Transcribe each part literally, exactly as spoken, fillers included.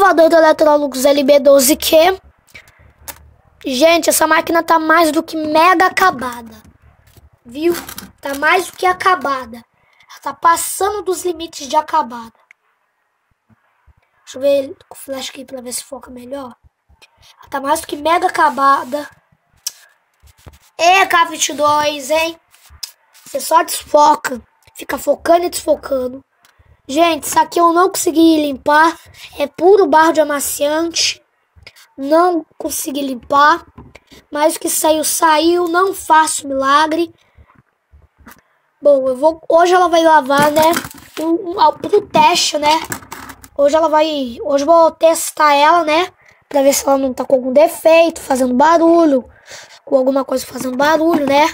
provador do Electrolux L B doze Q. Gente, essa máquina tá mais do que mega acabada. Viu? Tá mais do que acabada. Ela tá passando dos limites de acabada. Deixa eu ver com o flash aqui pra ver se foca melhor. Ela tá mais do que mega acabada. É, K vinte e dois, hein? Você só desfoca. Fica focando e desfocando. Gente, isso aqui eu não consegui limpar. É puro barro de amaciante. Não consegui limpar. Mas o que saiu, saiu. Não faço milagre. Bom, eu vou... Hoje ela vai lavar, né? Um, um, pro teste, né? Hoje ela vai... Hoje eu vou testar ela, né? Pra ver se ela não tá com algum defeito, fazendo barulho. Com alguma coisa fazendo barulho, né?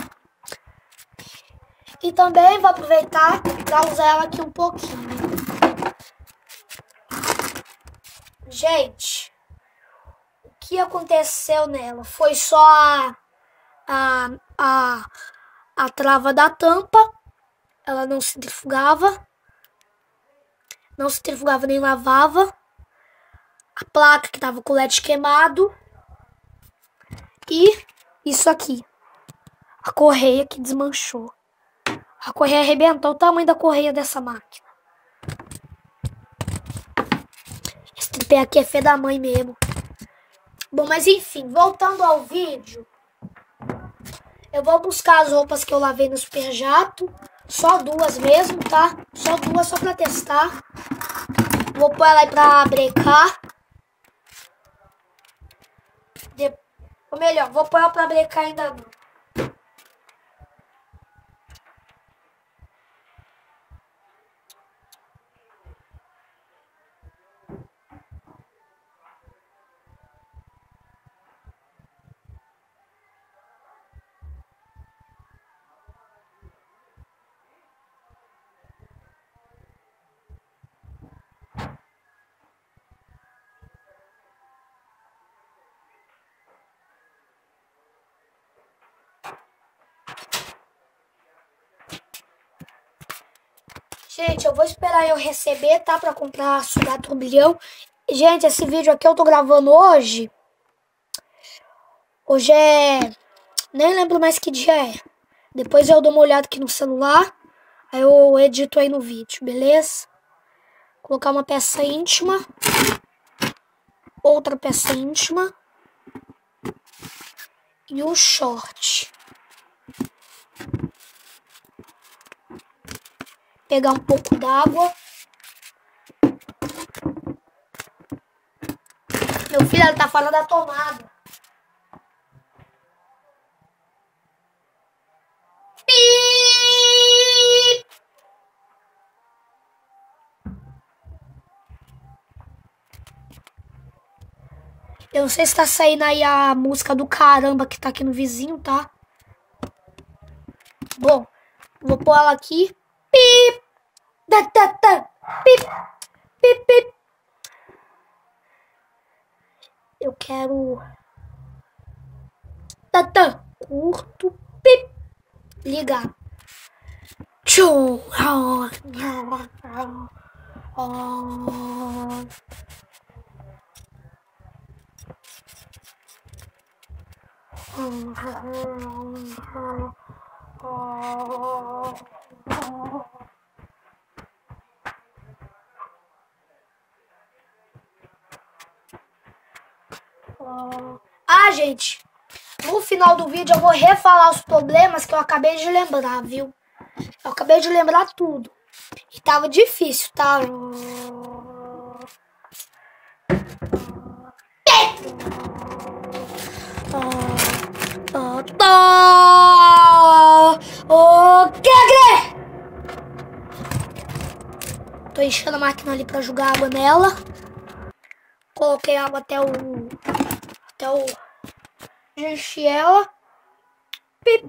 E também vou aproveitar para usar ela aqui um pouquinho. Gente, o que aconteceu nela foi só a, a, a, a trava da tampa. Ela não centrifugava. Não centrifugava nem lavava. A placa que tava com o L E D queimado. E isso aqui. A correia que desmanchou. A correia arrebentou o tamanho da correia dessa máquina. Esse tripé aqui é fé da mãe mesmo. Bom, mas enfim, voltando ao vídeo. Eu vou buscar as roupas que eu lavei no Super Jato. Só duas mesmo, tá? Só duas, só pra testar. Vou pôr ela aí pra brecar. De... Ou melhor, vou pôr ela pra brecar ainda não. Gente, eu vou esperar eu receber, tá? Pra comprar sugar turbilhão. Gente, esse vídeo aqui eu tô gravando hoje. Hoje é... Nem lembro mais que dia é. Depois eu dou uma olhada aqui no celular. Aí eu edito aí no vídeo, beleza? Colocar uma peça íntima. Outra peça íntima. E um short. Pegar um pouco d'água. Meu filho, ela tá fora da tomada. Piiii. Eu não sei se tá saindo aí a música do caramba que tá aqui no vizinho, tá? Bom, vou pôr ela aqui. Pip! Da, da, da. Pip! Pip, pip! Eu quero... Da, da. Curto. Pip! Ligar. Tchum! Ah, gente, no final do vídeo eu vou refalar os problemas que eu acabei de lembrar, viu? Eu acabei de lembrar tudo. E tava difícil, tá? Tô enchendo a máquina ali pra jogar água nela. Coloquei água até o... Até o... Enchi ela. Pip.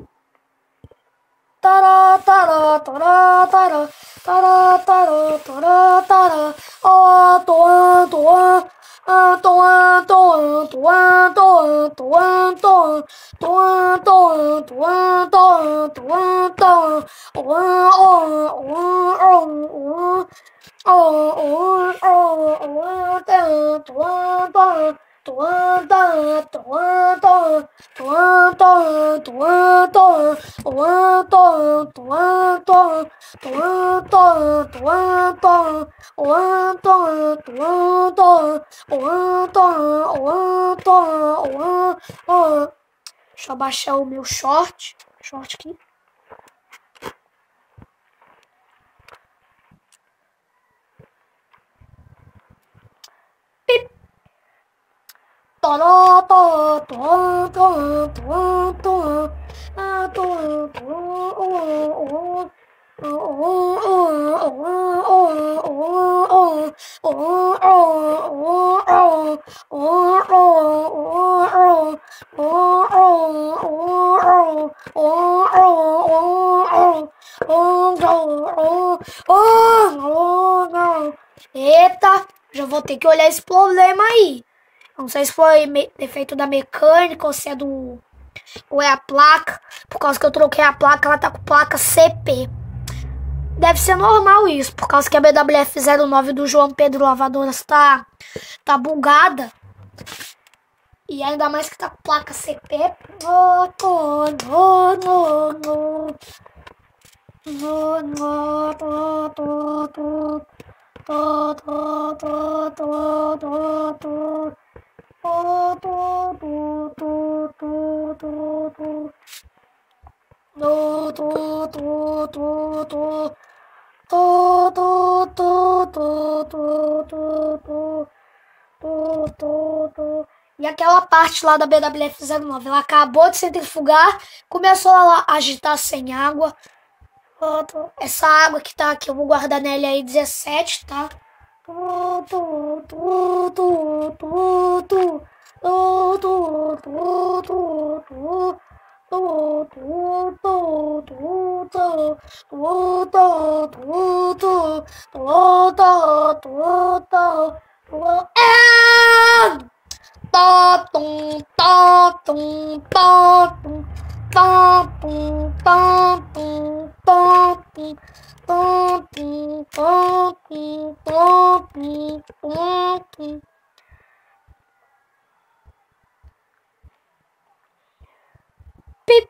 Tará, tará, tará, tará. Tará, tará, tará, tará. Ó, toan, toan. Toan, toan, toan, toan, toan, toan. Toan, toan, toan, toan, toan, toan. Oan, oan, oan, oan, oan. Oh, oh, oh, oh, Deixa eu abaixar o meu short. Short aqui. Pip. Toró, tó, tó, tó, tó, tó. Ah, tó, tó, oh, oh, oh, oh, eita, já vou ter que olhar esse problema aí. Não sei se foi defeito da mecânica ou se é do... ou é a placa. Por causa que eu troquei a placa, ela tá com placa C P. Deve ser normal isso, por causa que a B W F zero nove do João Pedro Lavadoras tá, tá bugada. E ainda mais que tá com placa C P. No, no, no, no, no. No, no, to, to, to. To, to, to, to, to, to. To, to, to, to, to, to, to. No, to, to, to, to. To, to, to, to, to, to, to. To, to, to. E aquela parte lá da B W F zero nove, ela acabou de centrifugar, começou a agitar sem água. Essa água que tá aqui, eu vou guardar nela aí dezessete, tá? Tá, tum, tá, tum, tá, tum, tá, tum, tá, tum, tá, tum, tá, tum, tá, tum, tá, tum, tá, tum. Pip.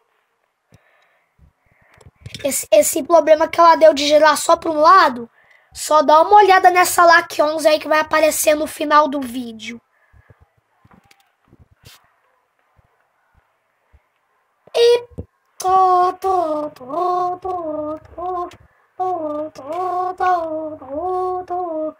Esse, esse problema que ela deu de girar só para um lado, só dá uma olhada nessa L A C onze aí que vai aparecer no final do vídeo. E to, to, to, to, to, to, to, to, to,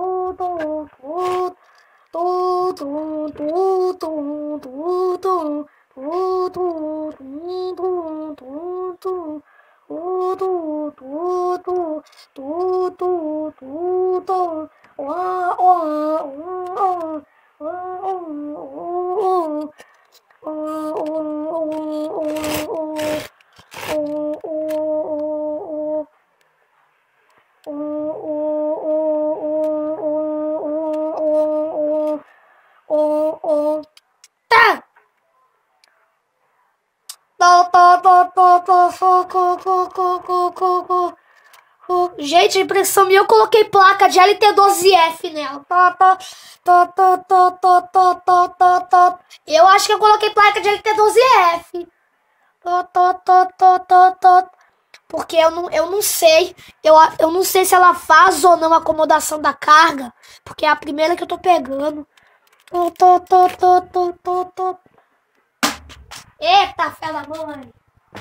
Gente, a impressão minha, eu coloquei placa de L T doze F nela. Eu acho que eu coloquei placa de L T doze F. Porque eu não, eu não sei. Eu, eu não sei se ela faz ou não a acomodação da carga. Porque é a primeira que eu tô pegando. Eita, fé da mãe.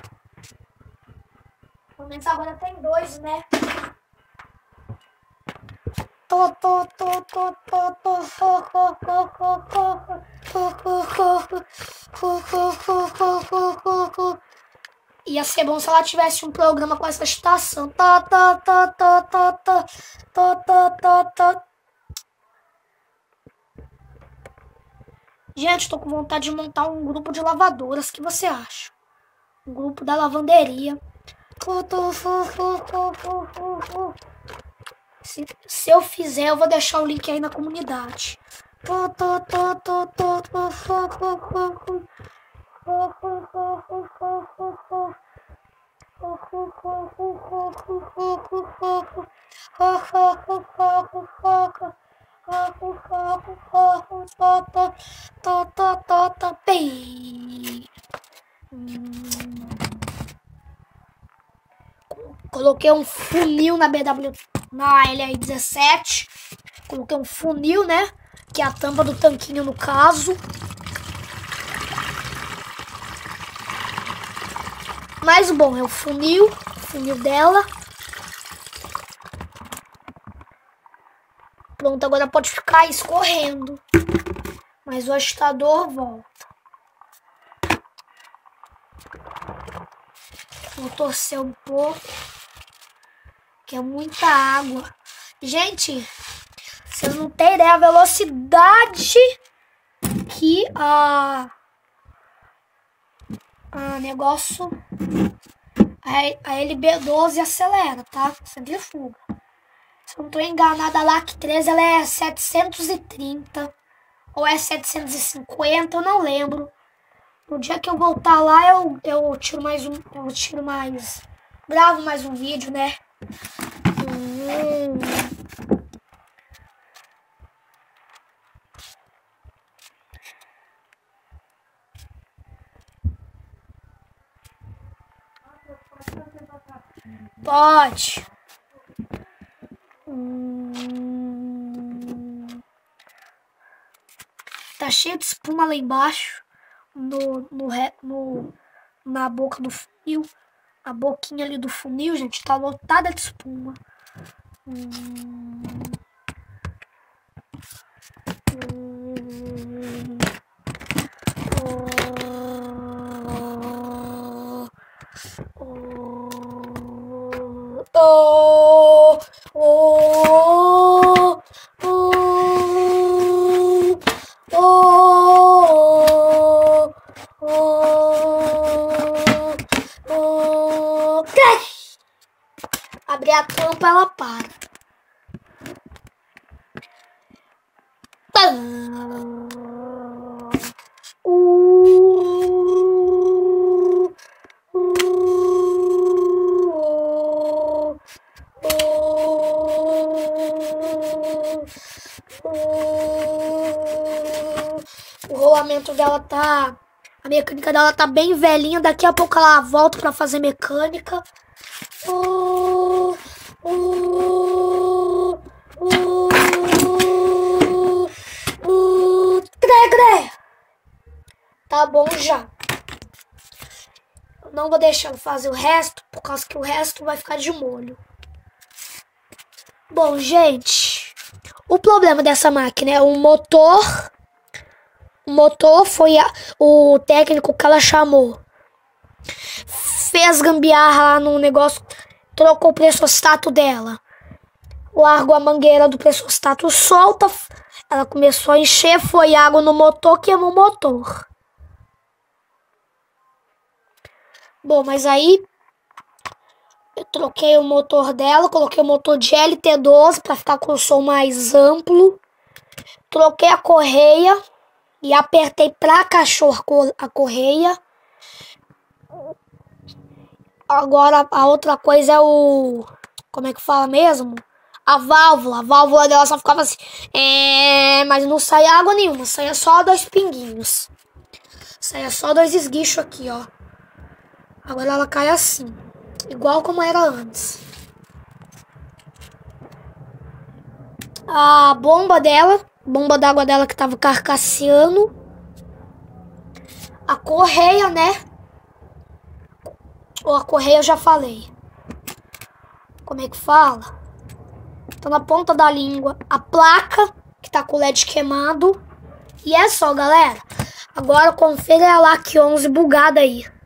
Pelo menos agora tem dois, né? Ia ser bom se ela tivesse um programa com essa estação. Gente, tô com vontade de montar um grupo de lavadoras. O que você acha? Um grupo da lavanderia. Se, se eu fizer, eu vou deixar o link aí na comunidade. Coloquei um funil na B W, na L R dezessete. Coloquei um funil, né? Que é a tampa do tanquinho no caso. Mas o bom é o funil, o funil dela. Pronto, agora pode ficar escorrendo. Mas o agitador volta. Vou torcer um pouco. Que é muita água. Gente, vocês não têm ideia a velocidade que a... a negócio... A, a L B doze acelera, tá? Centrifuga. Se eu não tô enganada, a L A C treze ela é setecentos e trinta. Ou é setecentos e cinquenta, eu não lembro. No dia que eu voltar lá, eu, eu tiro mais um... Eu tiro mais... Gravo mais um vídeo, né? Hum. Pode. Hum. Tá cheio de espuma lá embaixo. No, no, no, na boca do funil. A boquinha ali do funil, gente, tá lotada de espuma. Hum. Hum. Oh. Oh. Oh. Oh. Oh. Oh. Oh. Abrir a tampa, ela para. Uh. Uh. O rolamento dela tá... A mecânica dela tá bem velhinha. Daqui a pouco ela volta pra fazer mecânica. Oh, oh, oh, oh, tregre. Tá bom já. Eu não vou deixar ela fazer o resto, por causa que o resto vai ficar de molho. Bom, gente, o problema dessa máquina é o motor. O motor foi a, o técnico que ela chamou. Fez gambiarra lá no negócio, trocou o pressostato dela. Largou a mangueira do pressostato solta. Ela começou a encher, foi água no motor, queimou o motor. Bom, mas aí eu troquei o motor dela, coloquei o motor de L T doze para ficar com o som mais amplo. Troquei a correia e apertei para cachorro a correia. Agora a outra coisa é o... Como é que fala mesmo? A válvula. A válvula dela só ficava assim. É, mas não saía água nenhuma. Saía só dois pinguinhos. Saía só dois esguichos aqui, ó. Agora ela cai assim. Igual como era antes. A bomba dela. Bomba d'água dela que tava carcasseando. A correia, né? Ou a correia eu já falei. Como é que fala? Tá na ponta da língua. A placa, que tá com o L E D queimado. E é só, galera. Agora confere a L A C onze bugada aí.